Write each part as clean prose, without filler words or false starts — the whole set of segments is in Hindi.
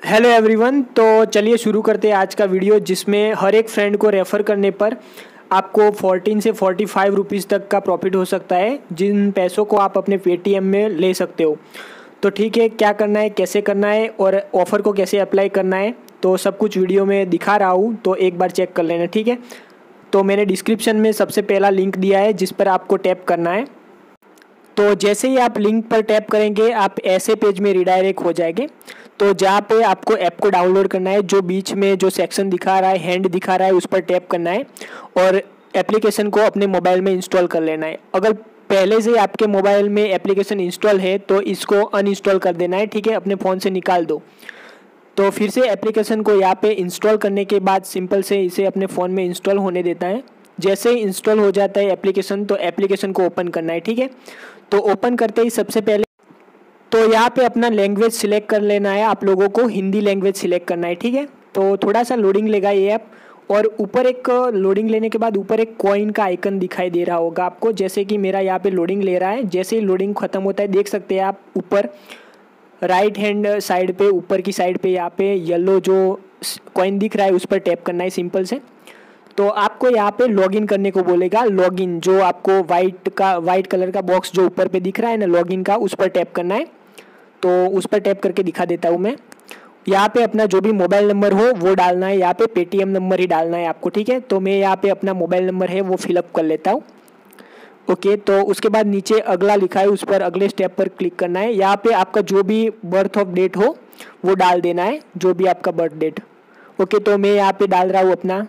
Hello everyone. तो चलिए शुरू करते हैं आज का वीडियो, जिसमें हर एक फ्रेंड को रेफ़र करने पर आपको 14 से 45 रुपीज़ तक का प्रॉफिट हो सकता है, जिन पैसों को आप अपने पेटीएम में ले सकते हो। तो ठीक है, क्या करना है, कैसे करना है और ऑफ़र को कैसे अप्लाई करना है, तो सब कुछ वीडियो में दिखा रहा हूँ, तो एक बार चेक कर लेना। ठीक है, तो मैंने डिस्क्रिप्शन में सबसे पहला लिंक दिया है जिस पर आपको टैप करना है। तो जैसे ही आप लिंक पर टैप करेंगे आप ऐसे पेज में रिडायरेक्ट हो जाएंगे। तो जहाँ पे आपको ऐप को डाउनलोड करना है, जो बीच में जो सेक्शन दिखा रहा है, हैंड दिखा रहा है, उस पर टैप करना है और एप्लीकेशन को अपने मोबाइल में इंस्टॉल कर लेना है। अगर पहले से आपके मोबाइल में एप्लीकेशन इंस्टॉल है तो इसको अनइंस्टॉल कर देना है। ठीक है, अपने फ़ोन से निकाल दो। तो फिर से एप्लीकेशन को यहाँ पे इंस्टॉल करने के बाद सिंपल से इसे अपने फ़ोन में इंस्टॉल होने देता है। जैसे ही इंस्टॉल हो जाता है एप्लीकेशन, तो एप्लीकेशन को ओपन करना है। ठीक है, तो ओपन करते ही सबसे पहले तो यहाँ पे अपना लैंग्वेज सिलेक्ट कर लेना है। आप लोगों को हिंदी लैंग्वेज सिलेक्ट करना है। ठीक है, तो थोड़ा सा लोडिंग लेगा ये ऐप, और ऊपर एक लोडिंग लेने के बाद ऊपर एक कॉइन का आइकन दिखाई दे रहा होगा आपको, जैसे कि मेरा यहाँ पे लोडिंग ले रहा है। जैसे ही लोडिंग ख़त्म होता है, देख सकते हैं आप ऊपर राइट हैंड साइड पे, ऊपर की साइड पे यहाँ पे येलो जो कॉइन दिख रहा है उस पर टैप करना है सिंपल से। तो आपको यहाँ पे लॉगिन करने को बोलेगा। लॉगिन जो आपको वाइट कलर का बॉक्स जो ऊपर पे दिख रहा है ना, लॉगिन का, उस पर टैप करना है। तो उस पर टैप करके दिखा देता हूँ मैं। यहाँ पे अपना जो भी मोबाइल नंबर हो वो डालना है, यहाँ पे पेटीएम नंबर ही डालना है आपको। ठीक है, तो मैं यहाँ पे अपना मोबाइल नंबर है वो फिलअप कर लेता हूँ। ओके, तो उसके बाद नीचे अगला लिखा है, उस पर अगले स्टेप पर क्लिक करना है। यहाँ पे आपका जो भी बर्थ ऑफ डेट हो वो डाल देना है, जो भी आपका बर्थ डेट। ओके, तो मैं यहाँ पे डाल रहा हूँ अपना,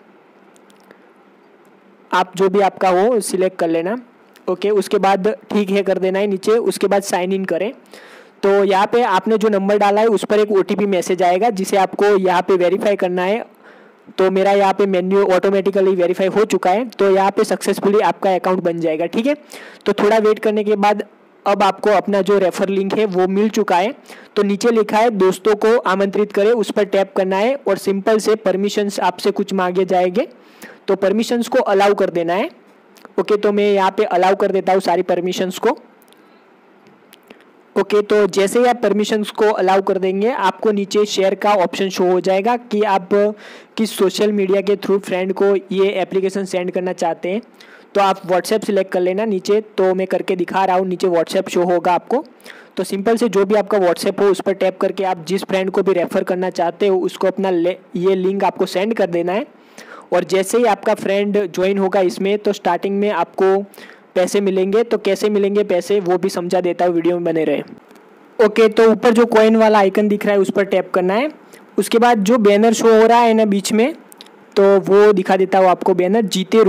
आप जो भी आपका हो सिलेक्ट कर लेना। ओके, उसके बाद ठीक है कर देना है नीचे। उसके बाद साइन इन करें। तो यहाँ पे आपने जो नंबर डाला है उस पर एक OTP मैसेज आएगा, जिसे आपको यहाँ पे वेरीफाई करना है। तो मेरा यहाँ पे मेन्यू ऑटोमेटिकली वेरीफाई हो चुका है, तो यहाँ पे सक्सेसफुली आपका अकाउंट बन जाएगा। ठीक है, तो थोड़ा वेट करने के बाद अब आपको अपना जो रेफर लिंक है वो मिल चुका है। तो नीचे लिखा है दोस्तों को आमंत्रित करें, उस पर टैप करना है और सिंपल से परमिशंस आपसे कुछ मांगे जाएंगे, तो परमिशंस को अलाउ कर देना है। ओके, तो मैं यहाँ पे अलाउ कर देता हूँ सारी परमिशंस को। ओके, तो जैसे ही आप परमिशंस को अलाउ कर देंगे, आपको नीचे शेयर का ऑप्शन शो हो जाएगा कि आप किस सोशल मीडिया के थ्रू फ्रेंड को ये एप्लीकेशन सेंड करना चाहते हैं। तो आप व्हाट्सएप सिलेक्ट कर लेना नीचे। तो मैं करके दिखा रहा हूँ, नीचे व्हाट्सएप शो होगा आपको। तो सिंपल से जो भी आपका व्हाट्सएप हो उस पर टैप करके आप जिस फ्रेंड को भी रेफ़र करना चाहते हो उसको अपना ये लिंक आपको सेंड कर देना है। और जैसे ही आपका फ्रेंड ज्वाइन होगा इसमें, तो स्टार्टिंग में आपको पैसे मिलेंगे। तो कैसे मिलेंगे पैसे वो भी समझा देता हूँ, वीडियो में बने रहे। ओके, तो ऊपर जो कॉइन वाला आइकन दिख रहा है उस पर टैप करना है। उसके बाद जो बैनर शो हो रहा है ना बीच में, तो वो दिखा देता हूँ आपको बैनर, जीते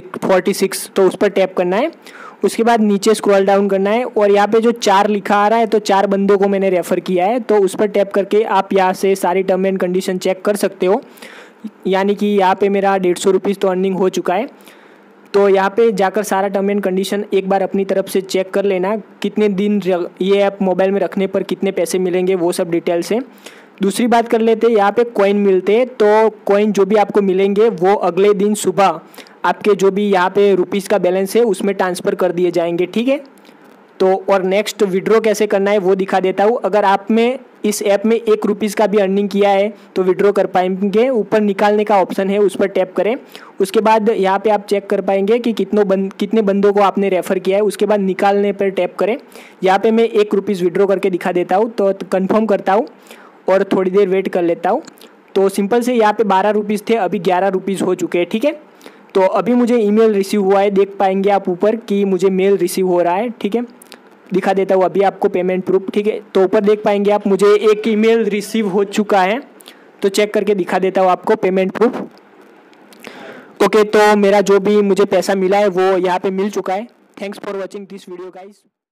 ₹46। तो उस पर टैप करना है। उसके बाद नीचे स्क्रॉल डाउन करना है और यहाँ पे जो 4 लिखा आ रहा है, तो 4 बंदों को मैंने रेफ़र किया है। तो उस पर टैप करके आप यहाँ से सारी टर्म एंड कंडीशन चेक कर सकते हो। यानी कि यहाँ पे मेरा ₹150 तो अर्निंग हो चुका है। तो यहाँ पे जाकर सारा टर्म एंड कंडीशन एक बार अपनी तरफ से चेक कर लेना, कितने दिन ये ऐप मोबाइल में रखने पर कितने पैसे मिलेंगे, वो सब डिटेल से। दूसरी बात कर लेते हैं, यहाँ पे कॉइन मिलते हैं। तो कॉइन जो भी आपको मिलेंगे वो अगले दिन सुबह आपके जो भी यहाँ पे रुपीज़ का बैलेंस है उसमें ट्रांसफ़र कर दिए जाएंगे। ठीक है, तो और नेक्स्ट विड्रॉ कैसे करना है वो दिखा देता हूँ। अगर आप में इस ऐप में ₹1 का भी अर्निंग किया है तो विड्रॉ कर पाएंगे। ऊपर निकालने का ऑप्शन है, उस पर टैप करें। उसके बाद यहाँ पे आप चेक कर पाएंगे कि कितने बंदों को आपने रेफ़र किया है। उसके बाद निकालने पर टैप करें। यहाँ पे मैं ₹1 विड्रॉ करके दिखा देता हूँ। तो कंफर्म करता हूँ और थोड़ी देर वेट कर लेता हूँ। तो सिंपल से यहाँ पे ₹12 थे, अभी ₹11 हो चुके हैं। ठीक है, तो अभी मुझे ईमेल रिसीव हुआ है, देख पाएंगे आप ऊपर कि मुझे मेल रिसीव हो रहा है। ठीक है, दिखा देता हूँ अभी आपको पेमेंट प्रूफ। ठीक है, तो ऊपर देख पाएंगे आप, मुझे एक ईमेल रिसीव हो चुका है। तो चेक करके दिखा देता हूँ आपको पेमेंट प्रूफ। ओके, तो मेरा जो भी मुझे पैसा मिला है वो यहाँ पे मिल चुका है। Thanks for watching this video guys.